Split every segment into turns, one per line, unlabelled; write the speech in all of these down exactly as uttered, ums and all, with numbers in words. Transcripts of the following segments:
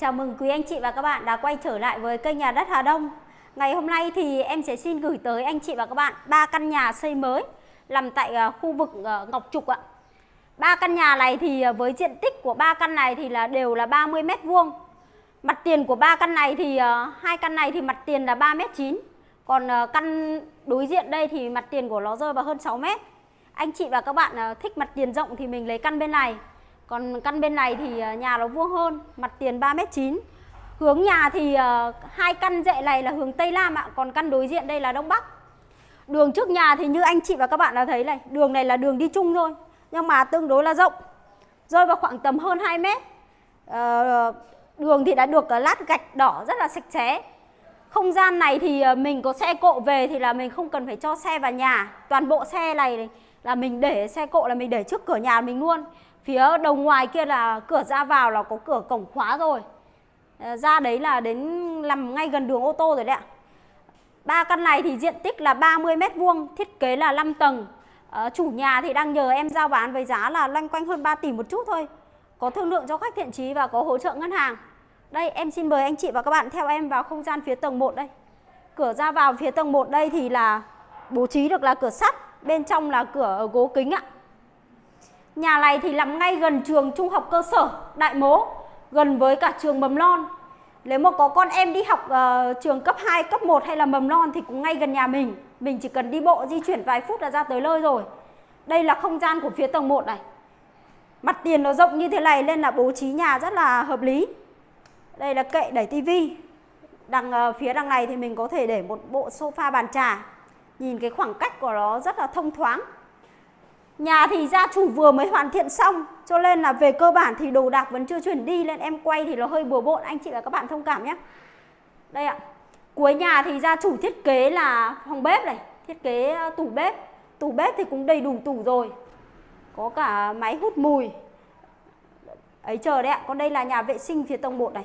Chào mừng quý anh chị và các bạn đã quay trở lại với kênh Nhà đất Hà Đông. Ngày hôm nay thì em sẽ xin gửi tới anh chị và các bạn ba căn nhà xây mới nằm tại khu vực Ngọc Trục ạ. Ba căn nhà này thì với diện tích của ba căn này thì là đều là ba mươi mét vuông. Mặt tiền của ba căn này thì hai căn này thì mặt tiền là ba mét chín. Còn căn đối diện đây thì mặt tiền của nó rơi vào hơn sáu mét. Anh chị và các bạn thích mặt tiền rộng thì mình lấy căn bên này. Còn căn bên này thì nhà nó vuông hơn, mặt tiền ba mét chín. Hướng nhà thì uh, hai căn dãy này là hướng Tây Nam ạ, còn căn đối diện đây là Đông Bắc. Đường trước nhà thì như anh chị và các bạn đã thấy này, đường này là đường đi chung thôi, nhưng mà tương đối là rộng, rơi vào khoảng tầm hơn hai mét. Uh, đường thì đã được uh, lát gạch đỏ rất là sạch sẽ. Không gian này thì uh, mình có xe cộ về thì là mình không cần phải cho xe vào nhà. Toàn bộ xe này là mình để xe cộ là mình để trước cửa nhà mình luôn. Phía đầu ngoài kia là cửa ra vào là có cửa cổng khóa rồi. Ra đấy là đến nằm ngay gần đường ô tô rồi đấy ạ. Ba căn này thì diện tích là ba mươi mét vuông, thiết kế là năm tầng. à, Chủ nhà thì đang nhờ em giao bán với giá là loanh quanh hơn ba tỷ một chút thôi. Có thương lượng cho khách thiện chí và có hỗ trợ ngân hàng. Đây em xin mời anh chị và các bạn theo em vào không gian phía tầng một đây. Cửa ra vào phía tầng một đây thì là bố trí được là cửa sắt, bên trong là cửa gỗ kính ạ. Nhà này thì nằm ngay gần trường trung học cơ sở Đại Mỗ, gần với cả trường mầm non. Nếu mà có con em đi học uh, trường cấp hai, cấp một hay là mầm non thì cũng ngay gần nhà mình. Mình chỉ cần đi bộ di chuyển vài phút là ra tới nơi rồi. Đây là không gian của phía tầng một này. Mặt tiền nó rộng như thế này nên là bố trí nhà rất là hợp lý. Đây là kệ đẩy tivi. Đằng uh, phía đằng này thì mình có thể để một bộ sofa bàn trà. Nhìn cái khoảng cách của nó rất là thông thoáng. Nhà thì gia chủ vừa mới hoàn thiện xong, cho nên là về cơ bản thì đồ đạc vẫn chưa chuyển đi, nên em quay thì nó hơi bừa bộn, anh chị và các bạn thông cảm nhé. Đây ạ. Cuối nhà thì gia chủ thiết kế là phòng bếp này, thiết kế tủ bếp. Tủ bếp thì cũng đầy đủ tủ rồi. Có cả máy hút mùi. Ấy chờ đấy ạ. Còn đây là nhà vệ sinh phía tầng một này.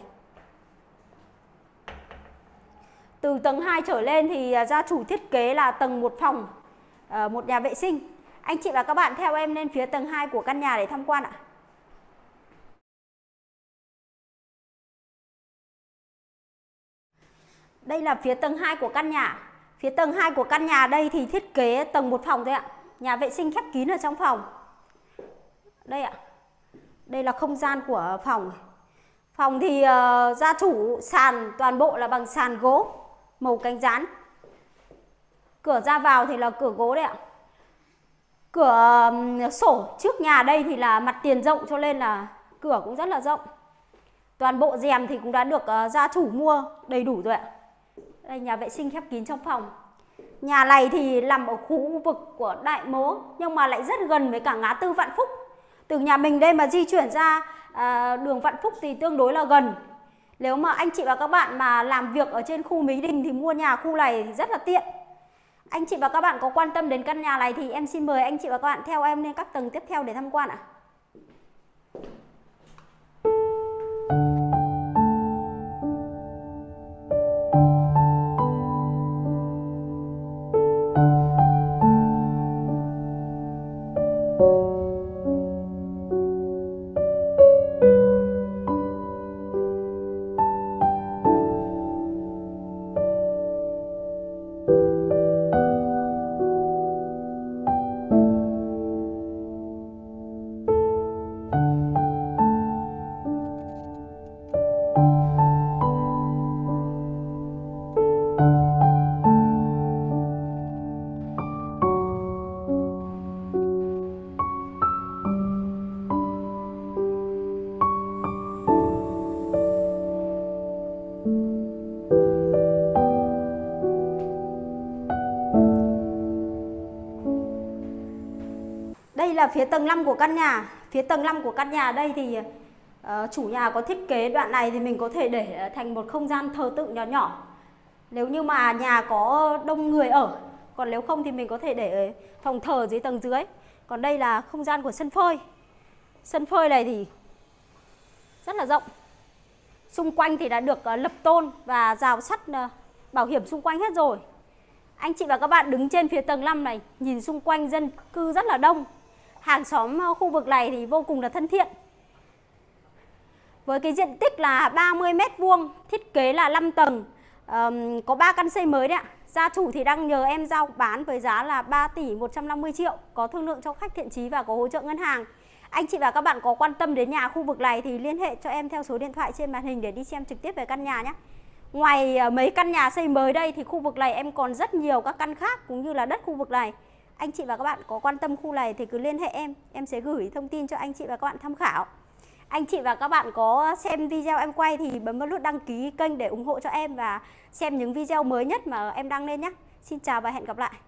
Từ tầng hai trở lên thì gia chủ thiết kế là tầng một phòng, một nhà vệ sinh. Anh chị và các bạn theo em lên phía tầng hai của căn nhà để tham quan ạ. Đây là phía tầng hai của căn nhà. Phía tầng hai của căn nhà đây thì thiết kế tầng một phòng thôi ạ. Nhà vệ sinh khép kín ở trong phòng. Đây ạ. Đây là không gian của phòng. Phòng thì uh, gia chủ sàn toàn bộ là bằng sàn gỗ màu cánh gián. Cửa ra vào thì là cửa gỗ đấy ạ. Cửa sổ trước nhà đây thì là mặt tiền rộng cho nên là cửa cũng rất là rộng. Toàn bộ rèm thì cũng đã được uh, gia chủ mua đầy đủ rồi ạ. Đây nhà vệ sinh khép kín trong phòng. Nhà này thì nằm ở khu vực của Đại Mỗ nhưng mà lại rất gần với cả ngã tư Vạn Phúc. Từ nhà mình đây mà di chuyển ra uh, đường Vạn Phúc thì tương đối là gần. Nếu mà anh chị và các bạn mà làm việc ở trên khu Mỹ Đình thì mua nhà khu này thì rất là tiện. Anh chị và các bạn có quan tâm đến căn nhà này thì em xin mời anh chị và các bạn theo em lên các tầng tiếp theo để tham quan ạ. Đây là phía tầng năm của căn nhà. Phía tầng năm của căn nhà đây thì uh, chủ nhà có thiết kế đoạn này thì mình có thể để thành một không gian thờ tự nhỏ nhỏ. Nếu như mà nhà có đông người ở. Còn nếu không thì mình có thể để phòng thờ dưới tầng dưới. Còn đây là không gian của sân phơi. Sân phơi này thì rất là rộng. Xung quanh thì đã được uh, lập tôn và rào sắt uh, bảo hiểm xung quanh hết rồi. Anh chị và các bạn đứng trên phía tầng năm này, nhìn xung quanh dân cư rất là đông. Hàng xóm khu vực này thì vô cùng là thân thiện. với cái diện tích là ba mươi mét vuông, thiết kế là năm tầng, um, có ba căn xây mới đấy ạ. Gia chủ thì đang nhờ em giao bán với giá là ba tỷ một trăm năm mươi triệu, có thương lượng cho khách thiện chí và có hỗ trợ ngân hàng. Anh chị và các bạn có quan tâm đến nhà khu vực này thì liên hệ cho em theo số điện thoại trên màn hình để đi xem trực tiếp về căn nhà nhé. Ngoài mấy căn nhà xây mới đây thì khu vực này em còn rất nhiều các căn khác cũng như là đất khu vực này. Anh chị và các bạn có quan tâm khu này thì cứ liên hệ em, em sẽ gửi thông tin cho anh chị và các bạn tham khảo. Anh chị và các bạn có xem video em quay thì bấm vào nút đăng ký kênh để ủng hộ cho em và xem những video mới nhất mà em đăng lên nhé. Xin chào và hẹn gặp lại.